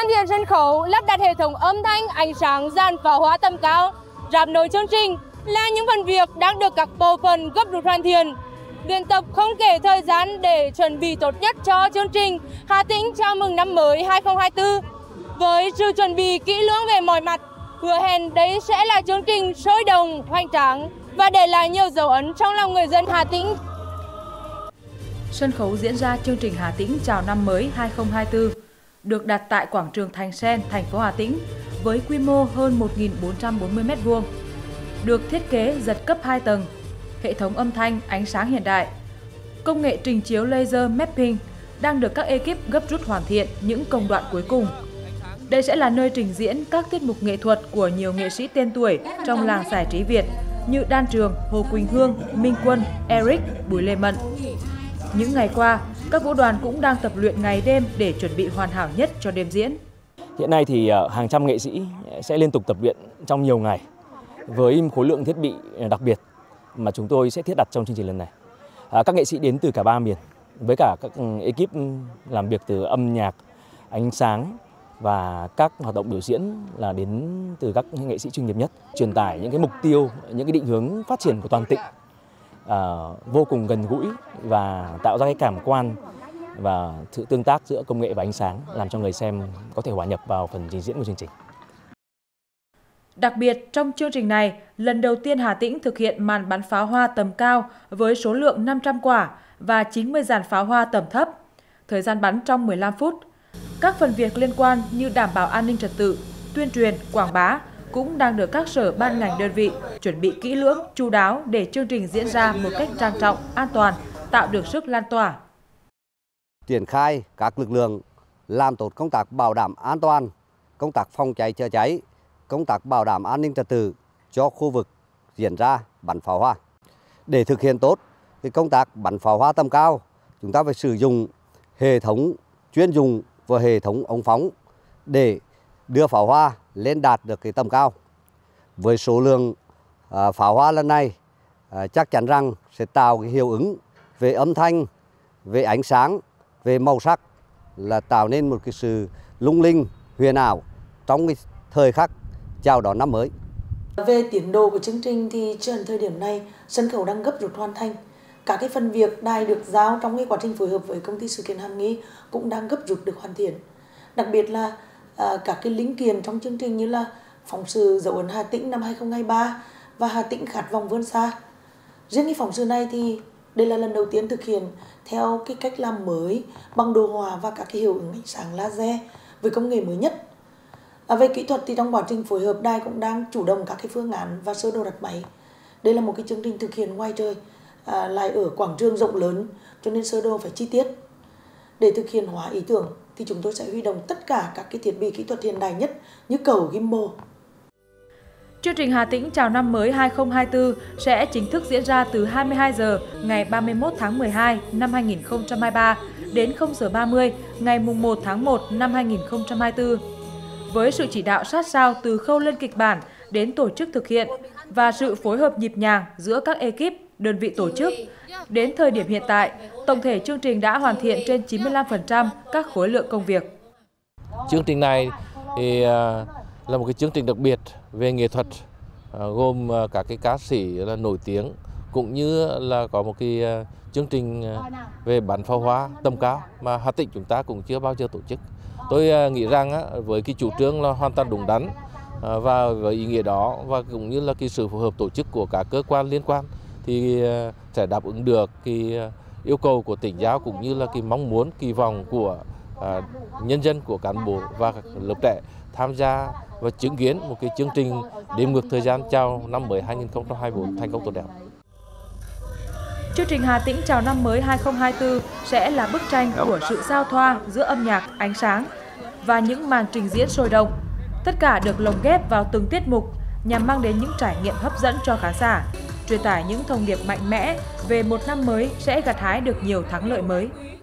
hoàn thiện sân khấu, lắp đặt hệ thống âm thanh, ánh sáng, dàn pháo hoa tầm cao, rạp nối chương trình là những phần việc đang được các bộ phận gấp rút hoàn thiện. Luyện tập không kể thời gian để chuẩn bị tốt nhất cho chương trình Hà Tĩnh chào mừng năm mới 2024. Với sự chuẩn bị kỹ lưỡng về mọi mặt, hứa hẹn đây sẽ là chương trình sôi động, hoành tráng và để lại nhiều dấu ấn trong lòng người dân Hà Tĩnh. Sân khấu diễn ra chương trình Hà Tĩnh chào năm mới 2024 được đặt tại quảng trường Thành Sen, thành phố Hà Tĩnh với quy mô hơn 1.440 m², được thiết kế giật cấp 2 tầng, hệ thống âm thanh, ánh sáng hiện đại, công nghệ trình chiếu laser mapping đang được các ekip gấp rút hoàn thiện những công đoạn cuối cùng. Đây sẽ là nơi trình diễn các tiết mục nghệ thuật của nhiều nghệ sĩ tên tuổi trong làng giải trí Việt như Đan Trường, Hồ Quỳnh Hương, Minh Quân, Eric, Bùi Lê Mận. Những ngày qua, các vũ đoàn cũng đang tập luyện ngày đêm để chuẩn bị hoàn hảo nhất cho đêm diễn. Hiện nay thì hàng trăm nghệ sĩ sẽ liên tục tập luyện trong nhiều ngày với khối lượng thiết bị đặc biệt mà chúng tôi sẽ thiết đặt trong chương trình lần này. Các nghệ sĩ đến từ cả 3 miền với cả các ekip làm việc từ âm nhạc, ánh sáng và các hoạt động biểu diễn là đến từ các nghệ sĩ chuyên nghiệp nhất, truyền tải những cái mục tiêu, những cái định hướng phát triển của toàn tỉnh vô cùng gần gũi và tạo ra cái cảm quan và sự tương tác giữa công nghệ và ánh sáng làm cho người xem có thể hòa nhập vào phần trình diễn của chương trình. Đặc biệt, trong chương trình này, lần đầu tiên Hà Tĩnh thực hiện màn bắn pháo hoa tầm cao với số lượng 500 quả và 90 dàn pháo hoa tầm thấp. Thời gian bắn trong 15 phút. Các phần việc liên quan như đảm bảo an ninh trật tự, tuyên truyền, quảng bá cũng đang được các sở ban ngành đơn vị chuẩn bị kỹ lưỡng, chu đáo để chương trình diễn ra một cách trang trọng, an toàn, tạo được sức lan tỏa. Triển khai các lực lượng làm tốt công tác bảo đảm an toàn, công tác phòng cháy chữa cháy, công tác bảo đảm an ninh trật tự cho khu vực diễn ra bắn pháo hoa. Để thực hiện tốt công tác bắn pháo hoa tầm cao, chúng ta phải sử dụng hệ thống chuyên dụng và hệ thống ống phóng để đưa pháo hoa lên đạt được cái tầm cao. Với số lượng pháo hoa lần này chắc chắn rằng sẽ tạo cái hiệu ứng về âm thanh, về ánh sáng, về màu sắc, là tạo nên một cái sự lung linh, huyền ảo trong cái thời khắc chào đón năm mới. Về tiến độ của chương trình thì trên thời điểm này sân khấu đang gấp rút hoàn thành. Các cái phần việc đài được giao trong cái quá trình phối hợp với công ty sự kiện Hàm Nghi cũng đang gấp rút được hoàn thiện. Đặc biệt là các cái linh kiện trong chương trình như là phóng sự dấu ấn Hà Tĩnh năm 2023 và Hà Tĩnh khát vọng vươn xa. Riêng cái phóng sự này thì đây là lần đầu tiên thực hiện theo cái cách làm mới bằng đồ họa và các cái hiệu ứng ánh sáng laser với công nghệ mới nhất. Về kỹ thuật thì trong quá trình phối hợp đài cũng đang chủ động các cái phương án và sơ đồ đặt máy. Đây là một cái chương trình thực hiện ngoài trời, lại ở quảng trường rộng lớn cho nên sơ đồ phải chi tiết. Để thực hiện hóa ý tưởng thì chúng tôi sẽ huy động tất cả các cái thiết bị kỹ thuật hiện đại nhất như cầu gimbal. Chương trình Hà Tĩnh chào năm mới 2024 sẽ chính thức diễn ra từ 22 giờ ngày 31 tháng 12 năm 2023 đến 0 giờ 30 ngày 1 tháng 1 năm 2024. Với sự chỉ đạo sát sao từ khâu lên kịch bản đến tổ chức thực hiện và sự phối hợp nhịp nhàng giữa các ekip, đơn vị tổ chức, đến thời điểm hiện tại, tổng thể chương trình đã hoàn thiện trên 95% các khối lượng công việc. Chương trình này thì là một cái chương trình đặc biệt về nghệ thuật, gồm các cái ca sĩ là nổi tiếng cũng như là có một cái chương trình về bắn pháo hoa tầm cao mà Hà Tĩnh chúng ta cũng chưa bao giờ tổ chức. Tôi nghĩ rằng với cái chủ trương là hoàn toàn đúng đắn và với ý nghĩa đó và cũng như là cái sự phối hợp tổ chức của các cơ quan liên quan thì sẽ đáp ứng được cái yêu cầu của tỉnh giáo cũng như là cái mong muốn kỳ vọng của nhân dân, của cán bộ và các lớp trẻ tham gia và chứng kiến một cái chương trình đếm ngược thời gian chào năm mới 2024 thành công tốt đẹp. Chương trình Hà Tĩnh chào năm mới 2024 sẽ là bức tranh của sự giao thoa giữa âm nhạc, ánh sáng và những màn trình diễn sôi động. Tất cả được lồng ghép vào từng tiết mục nhằm mang đến những trải nghiệm hấp dẫn cho khán giả, truyền tải những thông điệp mạnh mẽ về một năm mới sẽ gặt hái được nhiều thắng lợi mới.